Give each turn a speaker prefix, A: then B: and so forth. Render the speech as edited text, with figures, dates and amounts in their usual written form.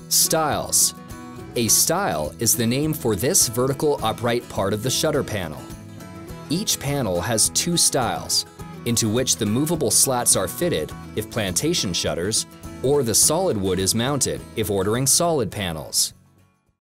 A: Stiles. A stile is the name for this vertical upright part of the shutter panel. Each panel has two stiles, into which the movable slats are fitted if plantation shutters, or the solid wood is mounted if ordering solid panels.